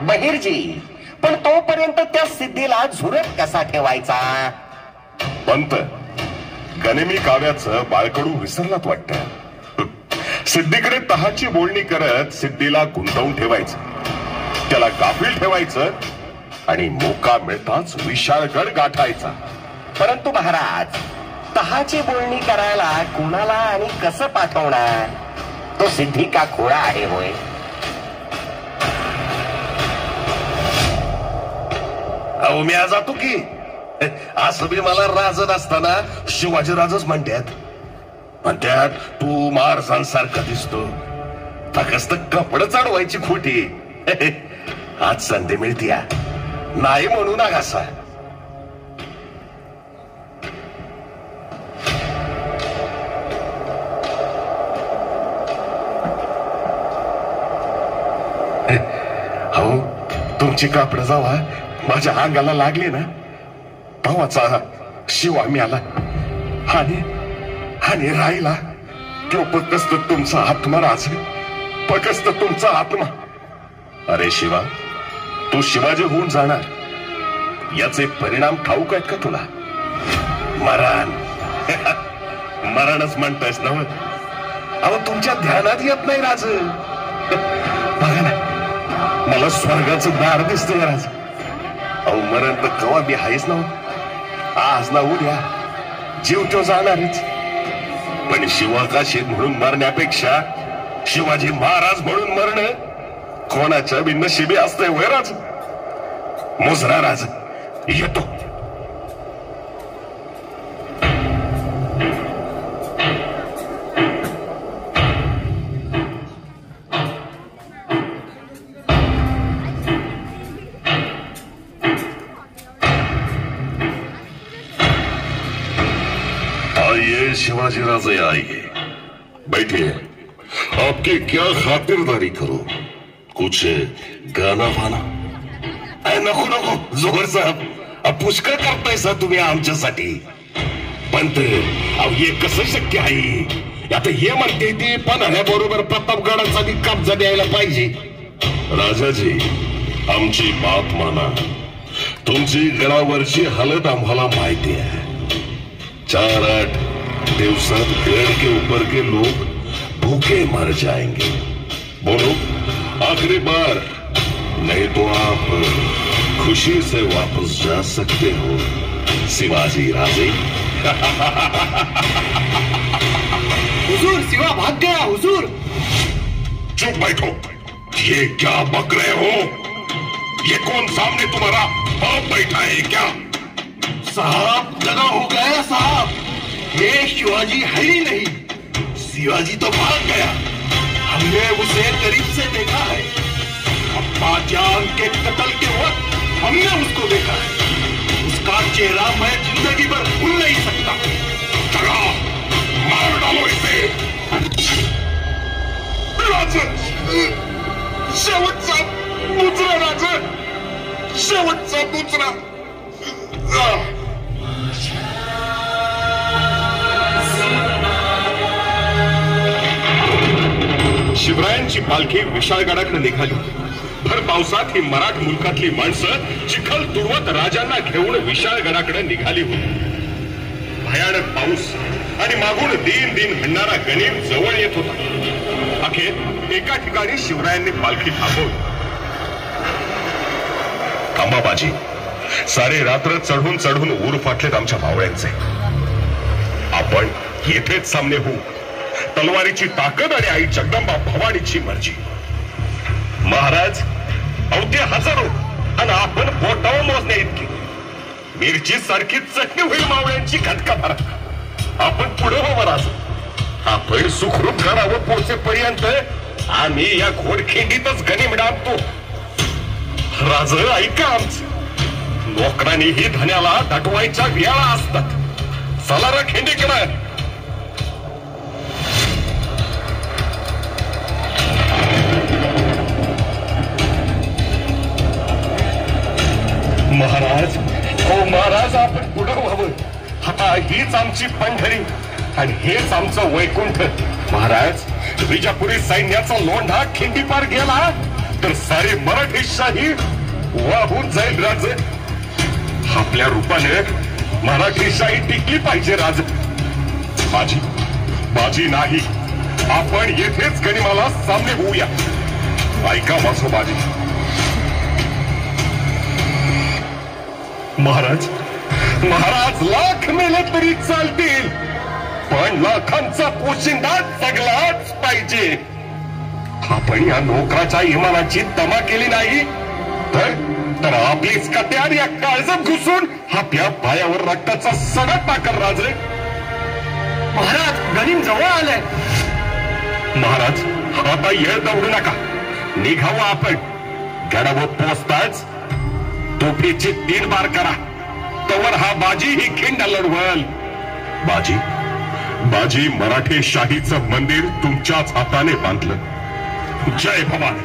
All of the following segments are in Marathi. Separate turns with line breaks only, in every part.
बहिर्जी, पण तोपर्यंत त्या सिद्धीला झुरत कसा ठेवायचा?
पंत, गनिमी काव्याचं बाळकडू विसरलात वाटतं. सिद्धीकडे तहाची बोलणी करत सिद्धीला गुंतवून ठेवायचं, त्याला गाफील ठेवायचं आणि मोका मिळताच विशाळगड गाठायचा.
परंतु महाराज, तहाची बोलणी करायला कुणाला आणि कसं पाठवणार? तो सिद्धी का खोळा आहे होय?
अहो मी जातो की. असं बी मला राज असताना शिवाजी राजच म्हणतात तू मारसांसारखा दिसतो, फक्त कपड चढवायची खोटी. आज संधी मिळती नाही म्हणू ना कसा. हो तुमची कापड जावा माझ्या अंगाला लागली ना, भावाचा शिवा मिळाला आणि राहिला तो फक्त तुमचा आत्मा राज, फक्त तुमचा आत्मा. अरे शिवा, तू शिवाजी होऊन जाणार याचे परिणाम ठाऊक आहेत का तुला? मरणच म्हणतोयस ना? अहो तुमच्या ध्यानात येत नाही राज. बघा ना, मला स्वर्गाचं दार दिसतंय राज. अहो मरण तर कवा बी आहेच ना, आज ना उद्या जीव तो जाणारच. पण शिवाकाशीत म्हणून मरण्यापेक्षा शिवाजी महाराज म्हणून मरण कोणाच्या बी नशिबी असतंय वय राज. मुजरा राज येतो. आइए शिवाजी राजे आइए, बैठिए. आपकी क्या खातिरदारी करूं? कुछ गाना वाना? नको नको जोहर साहेब, पुष्कळ करताय सा तुम्ही आमच्यासाठी. पण हे कसं शक्य आहे? आता हे म्हणते ते पन्हाळ्याबरोबर प्रतापगडाचा बी कब्जा द्यायला पाहिजे. राजाजी, आमची बात माना. तुमची गडावरची हालत आम्हाला माहिती आहे. 4-8 दिवसात गढ़ के ऊपर के लोग भूखे मर जाएंगे. बोलो आखिरी बार, नहीं तो आप खुशी से वापस जा सकते हो शिवाजी राजे.
हुजूर, शिवा भाग गया हुजूर.
चुप बैठो. ये क्या बक रहे हो? ये कौन सामने तुम्हारा बाप बैठा है क्या?
साहब जगह हो गया साहब, ये शिवाजी है ही नहीं. शिवाजी तो भाग गया. हमने उसे करीब से देखा है. अब्बा जान के कत्ल के वक्त हमने उसको देखा है. उसका चेहरा मैं जिंदगी भर भूल नहीं सकता.
चलो मार डालो इसे. राजा, शेवटचा मुजरा राजा, शेवटचा मुजरा.
शिवरायांची पालखी विशाळगडाकडे निघाली. भर पावसात ही मराठ मुलकातली माणसं चिखल तुडवत राजांना घेऊन विशाळगडाकडे निघाली होती. भयानक पाऊस आणि मागून दिन दिन म्हणणारा गणिम जवळ येत होता. अखेर एका ठिकाणी शिवरायांनी पालखी थांबवली. थांबा बाजी, सारे रात्र चढून चढून ऊर फाटलेत आमच्या भावळ्यांचे. आपण येथेच सामने होऊ. तलवारीची ताकद आणि आई जगदंबा भवानीची मर्जी. महाराज, अवते हजारो आणि आपण बोटावर मोजण्या इतकी. मिरची सारखी चटणी होईल मावळ्यांची घटका भरा. आपण पुढे हो महाराज. आपण सुखरूप घरावर पोहोचेपर्यंत आम्ही या घोडखिंडीतच गनिम डांबतो. राज ऐका आमचं. नोकरांनी ही धन्याला दटवायच्या वेळा असतात. चला रा खिंडीकडे. महाराज, हो महाराज, आपण पुढे व्हावं. आता हीच आमची पंढरी आणि हेच आमचं वैकुंठ. महाराज, विजापुरी सैन्याचा लोंढा खिंडी पार गेला तर सारी मराठी शाही वाहून जाईल राज. आपल्या रूपाने मराठी शाही टिकली पाहिजे राज. बाजी नाही, आपण येथेच गनिमाला सामने होऊया. ऐका माझं बाजी. महाराज लाख मेले तरी चालतील, पण लाखांचा पोशिंदा जगलाच पाहिजे. आपण या नोकराच्या इमानाची तमा केली नाही तर आपलीच कट्यार या काळजात घुसून आपल्या पायावर रक्ताचा सडा टाकर राजरे.
महाराज, गनिम जवळ आलंय.
महाराज, आता येळ दवडू नका, निघावं आपण. गडावर पोचताच तोफीची 3 बार करा, तवर हा बाजी ही खिंड लढवल. बाजी मराठी शाहीचं मंदिर तुमच्याच हाताने बांधलं. जय भवानी.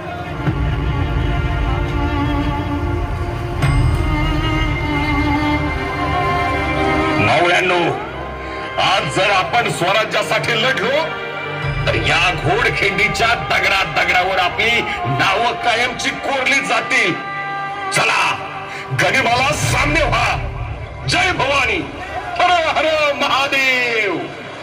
मावळ्यांनो, आज जर आपण स्वराज्यासाठी लढलो तर या घोडखिंडीच्या दगडावर आपली नावं कायमची कोरली जातील. चला, गनिमाला सामने व्हा. जय भवानी. हर हर महादेव.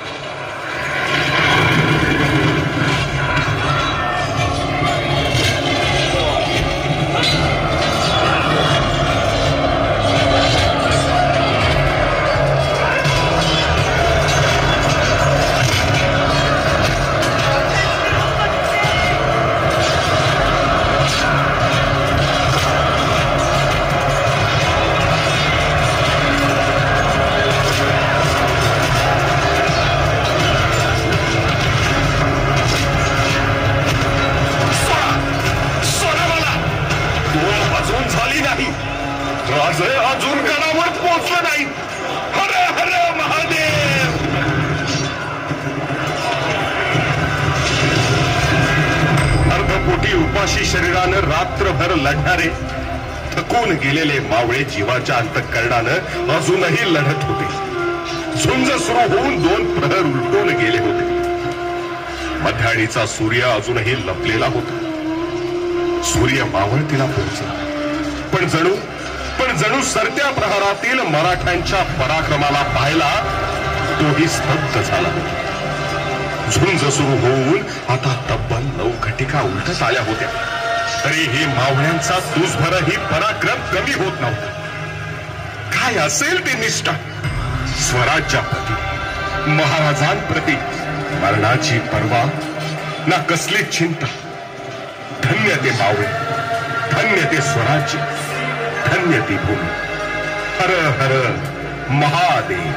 अजून गडावर पोहोचलं नाही. हर हर महादेव. अर्धपोटी उपाशी शरीरानं रात्रभर लढणारे थकून गेलेले मावळे जीवाच्या अंतःकरणानं अजूनही लढत होते. झुंज सुरू होऊन 2 प्रहर उलटून गेले होते. मध्याणीचा सूर्य अजूनही लपलेला होता. सूर्य मावळतीला पोहोचला, पण जणू सरत्या प्रहारातील मराठ्यांच्या पराक्रमाला पाहायला तोही स्तब्ध झाला. झुंज सुरू होऊन आता तब्बल 9 घटिका उलटत आल्या होत्या, तरीही मावळ्यांचा दुसभरही पराक्रम कमी होत नव्हता. काय असेल ती निष्ठा. स्वराज्याप्रती, महाराजांप्रती मरणाची पर्वा ना कसली चिंता. धन्य ते मावळे, धन्य ते स्वराज्य, धन्य ती भूमि. हर हर महादेव.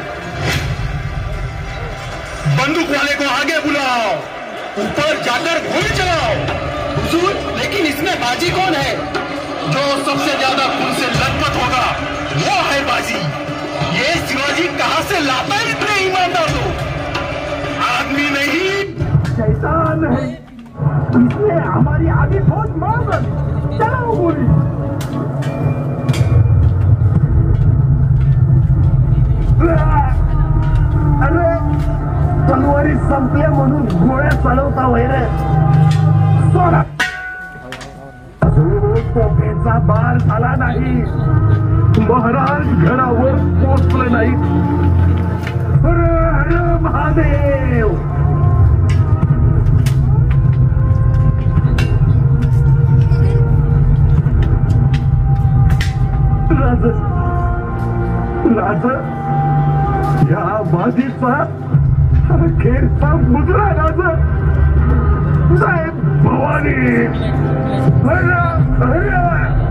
बंदूक वाले को आगे बुलाओ, ऊपर जाकर गोली चलाओ. हुजूर, लेकिन इसमें बाजी कौन है? जो सबसे ज्यादा खून से लथपथ होगा वो है बाजी. ये शिवाजी कहां से लाता है इतने ईमानदार लोग? आदमी नहीं, शैतान है. इसने हमारी आधी फौज मार डाली. चलाओ गोली. अरे, तलवारी संपल्या म्हणून गोळ्या चालवता वैर. सोडा. तोफेचा बार झाला नाही, महाराज घरावर पोचले नाही. हर हर महादेव. राज, या बाजीचा अखेरचा मुद्रा. राज साहेब भवानी. हर हर